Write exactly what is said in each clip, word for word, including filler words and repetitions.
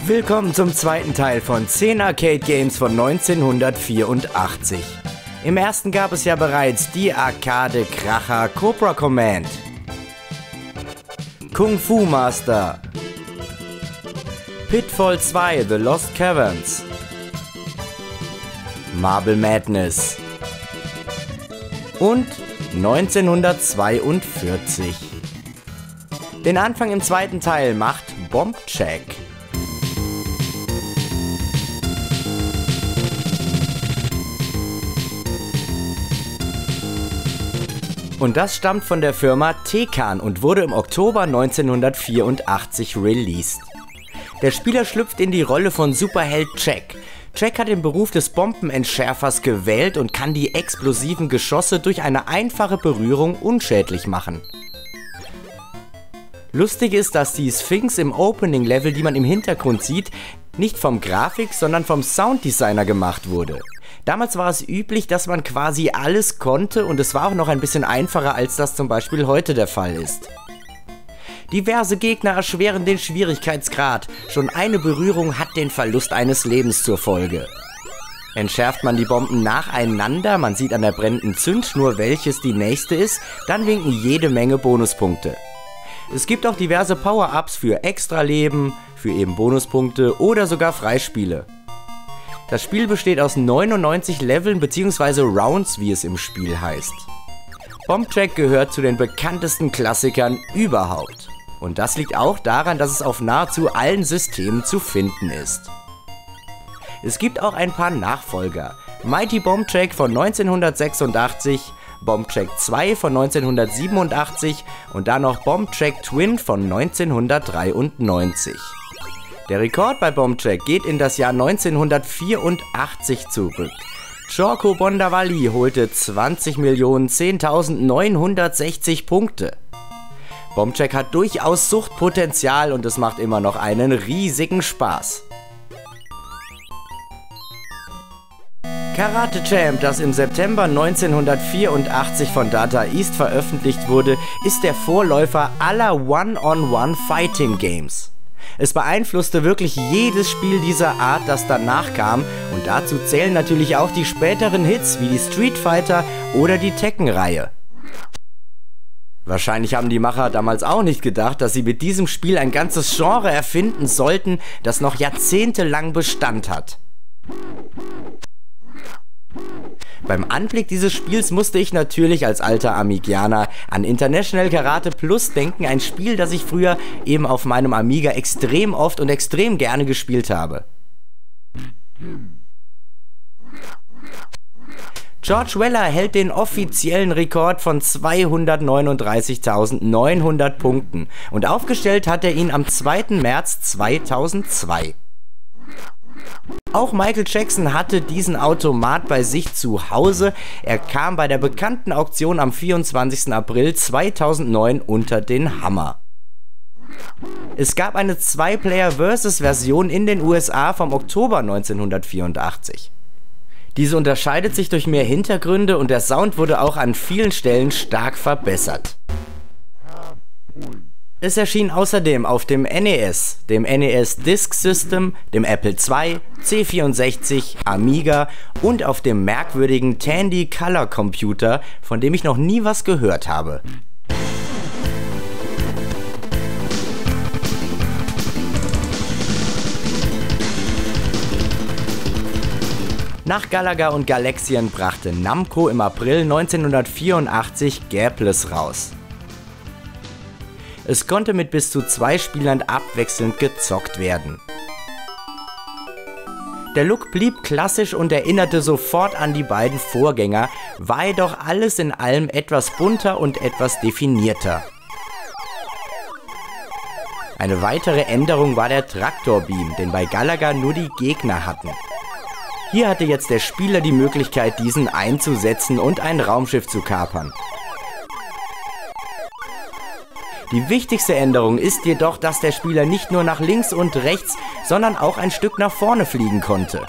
Willkommen zum zweiten Teil von zehn Arcade Games von neunzehnhundertvierundachtzig. Im ersten gab es ja bereits die Arcade-Kracher Cobra Command, Kung Fu Master, Pitfall zwei The Lost Caverns, Marble Madness und neunzehnhundertzweiundvierzig. Den Anfang im zweiten Teil macht Bomb Jack. Und das stammt von der Firma Tecan und wurde im Oktober neunzehnhundertvierundachtzig released. Der Spieler schlüpft in die Rolle von Superheld Jack. Jack hat den Beruf des Bombenentschärfers gewählt und kann die explosiven Geschosse durch eine einfache Berührung unschädlich machen. Lustig ist, dass die Sphinx im Opening-Level, die man im Hintergrund sieht, nicht vom Grafik, sondern vom Sounddesigner gemacht wurde. Damals war es üblich, dass man quasi alles konnte und es war auch noch ein bisschen einfacher, als das zum Beispiel heute der Fall ist. Diverse Gegner erschweren den Schwierigkeitsgrad, schon eine Berührung hat den Verlust eines Lebens zur Folge. Entschärft man die Bomben nacheinander, man sieht an der brennenden Zündschnur, welches die nächste ist, dann winken jede Menge Bonuspunkte. Es gibt auch diverse Power-Ups für Extra-Leben, für eben Bonuspunkte oder sogar Freispiele. Das Spiel besteht aus neunundneunzig Leveln bzw. Rounds, wie es im Spiel heißt. Bomb Jack gehört zu den bekanntesten Klassikern überhaupt. Und das liegt auch daran, dass es auf nahezu allen Systemen zu finden ist. Es gibt auch ein paar Nachfolger. Mighty Bomb Jack von neunzehnhundertsechsundachtzig, Bomb Jack zwei von neunzehnhundertsiebenundachtzig und dann noch Bomb Jack Twin von neunzehnhundertdreiundneunzig. Der Rekord bei Bomb Jack geht in das Jahr neunzehnhundertvierundachtzig zurück. Chorko Bondawalli holte zwanzig Millionen zehntausendneunhundertsechzig Punkte. Bomb Jack hat durchaus Suchtpotenzial und es macht immer noch einen riesigen Spaß. Karate Champ, das im September neunzehnhundertvierundachtzig von Data East veröffentlicht wurde, ist der Vorläufer aller One-on-One Fighting Games. Es beeinflusste wirklich jedes Spiel dieser Art, das danach kam, und dazu zählen natürlich auch die späteren Hits wie die Street Fighter oder die Tekken-Reihe. Wahrscheinlich haben die Macher damals auch nicht gedacht, dass sie mit diesem Spiel ein ganzes Genre erfinden sollten, das noch jahrzehntelang Bestand hat. Beim Anblick dieses Spiels musste ich natürlich als alter Amigianer an International Karate Plus denken, ein Spiel, das ich früher eben auf meinem Amiga extrem oft und extrem gerne gespielt habe. George Weller hält den offiziellen Rekord von zweihundertneununddreißigtausendneunhundert Punkten und aufgestellt hat er ihn am zweiten März zweitausendzwei. Auch Michael Jackson hatte diesen Automat bei sich zu Hause. Er kam bei der bekannten Auktion am vierundzwanzigsten April zweitausendneun unter den Hammer. Es gab eine zwei-Player-Versus-Version in den U S A vom Oktober neunzehnhundertvierundachtzig. Diese unterscheidet sich durch mehr Hintergründe und der Sound wurde auch an vielen Stellen stark verbessert. Es erschien außerdem auf dem N E S, dem N E S Disk System, dem Apple zwei, C vierundsechzig, Amiga und auf dem merkwürdigen Tandy Color Computer, von dem ich noch nie was gehört habe. Nach Galaga und Galaxian brachte Namco im April neunzehnhundertvierundachtzig Gapless raus. Es konnte mit bis zu zwei Spielern abwechselnd gezockt werden. Der Look blieb klassisch und erinnerte sofort an die beiden Vorgänger, war jedoch alles in allem etwas bunter und etwas definierter. Eine weitere Änderung war der Traktorbeam, den bei Galaga nur die Gegner hatten. Hier hatte jetzt der Spieler die Möglichkeit, diesen einzusetzen und ein Raumschiff zu kapern. Die wichtigste Änderung ist jedoch, dass der Spieler nicht nur nach links und rechts, sondern auch ein Stück nach vorne fliegen konnte.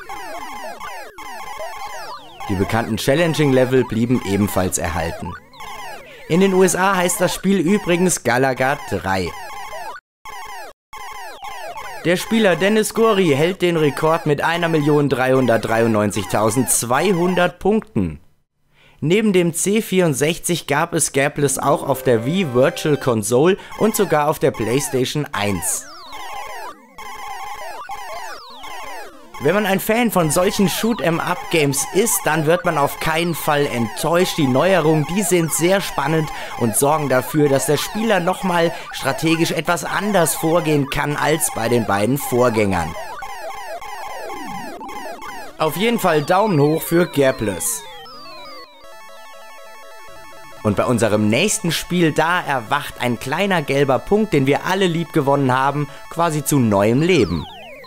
Die bekannten Challenging-Level blieben ebenfalls erhalten. In den U S A heißt das Spiel übrigens Galaga drei. Der Spieler Dennis Gori hält den Rekord mit eine Million dreihundertdreiundneunzigtausendzweihundert Punkten. Neben dem C vierundsechzig gab es Gapless auch auf der Wii Virtual Console und sogar auf der PlayStation eins. Wenn man ein Fan von solchen Shoot-'em-up-Games ist, dann wird man auf keinen Fall enttäuscht. Die Neuerungen, die sind sehr spannend und sorgen dafür, dass der Spieler nochmal strategisch etwas anders vorgehen kann als bei den beiden Vorgängern. Auf jeden Fall Daumen hoch für Gapless. Und bei unserem nächsten Spiel, da erwacht ein kleiner gelber Punkt, den wir alle lieb gewonnen haben, quasi zu neuem Leben.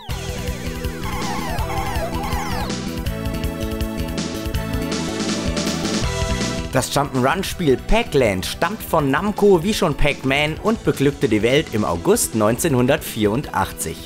Das Jump'n'Run-Spiel Pac-Land stammt von Namco wie schon Pac-Man und beglückte die Welt im August neunzehnhundertvierundachtzig.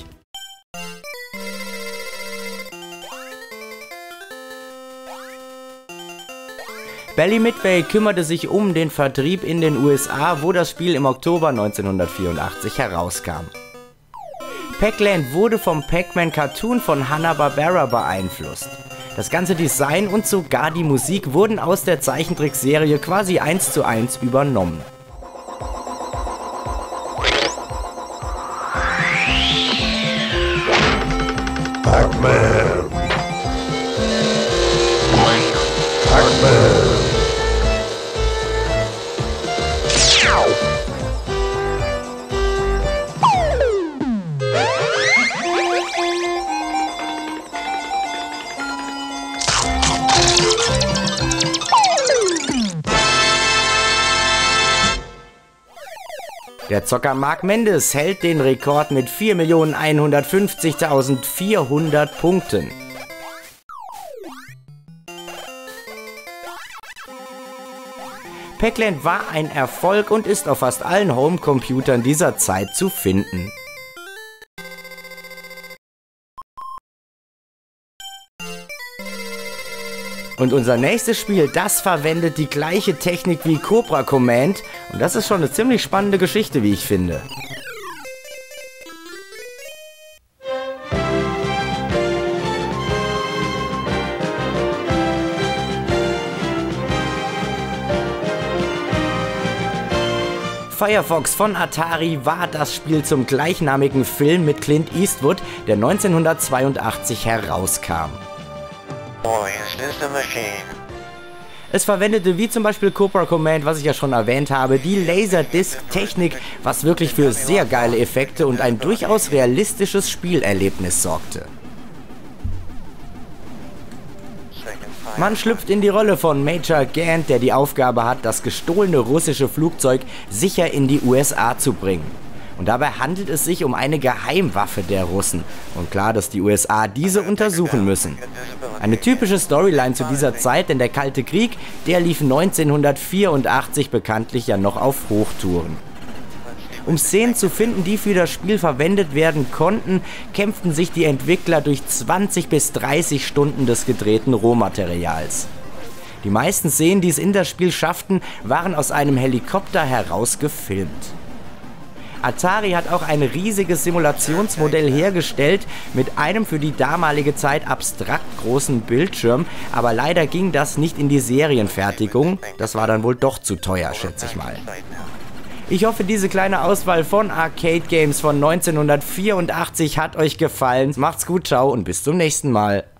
Bally Midway kümmerte sich um den Vertrieb in den U S A, wo das Spiel im Oktober neunzehnhundertvierundachtzig herauskam. Pac-Land wurde vom Pac-Man-Cartoon von Hanna-Barbera beeinflusst. Das ganze Design und sogar die Musik wurden aus der Zeichentrickserie quasi eins zu eins übernommen. Pac-Man. Pac-Man. Der Zocker Mark Mendes hält den Rekord mit vier Millionen hundertfünfzigtausendvierhundert Punkten. Pac-Land war ein Erfolg und ist auf fast allen Homecomputern dieser Zeit zu finden. Und unser nächstes Spiel, das verwendet die gleiche Technik wie Cobra Command und das ist schon eine ziemlich spannende Geschichte, wie ich finde. Firefox von Atari war das Spiel zum gleichnamigen Film mit Clint Eastwood, der neunzehnhundertzweiundachtzig herauskam. Boy, is this a machine. Es verwendete wie zum Beispiel Cobra Command, was ich ja schon erwähnt habe, die Laserdisc-Technik, was wirklich für sehr geile Effekte und ein durchaus realistisches Spielerlebnis sorgte. Man schlüpft in die Rolle von Major Gant, der die Aufgabe hat, das gestohlene russische Flugzeug sicher in die U S A zu bringen. Und dabei handelt es sich um eine Geheimwaffe der Russen. Und klar, dass die U S A diese untersuchen müssen. Eine typische Storyline zu dieser Zeit, denn der Kalte Krieg, der lief neunzehnhundertvierundachtzig bekanntlich ja noch auf Hochtouren. Um Szenen zu finden, die für das Spiel verwendet werden konnten, kämpften sich die Entwickler durch zwanzig bis dreißig Stunden des gedrehten Rohmaterials. Die meisten Szenen, die es in das Spiel schafften, waren aus einem Helikopter heraus gefilmt. Atari hat auch ein riesiges Simulationsmodell hergestellt mit einem für die damalige Zeit abstrakt großen Bildschirm, aber leider ging das nicht in die Serienfertigung. Das war dann wohl doch zu teuer, schätze ich mal. Ich hoffe, diese kleine Auswahl von Arcade Games von neunzehnhundertvierundachtzig hat euch gefallen. Macht's gut, ciao und bis zum nächsten Mal.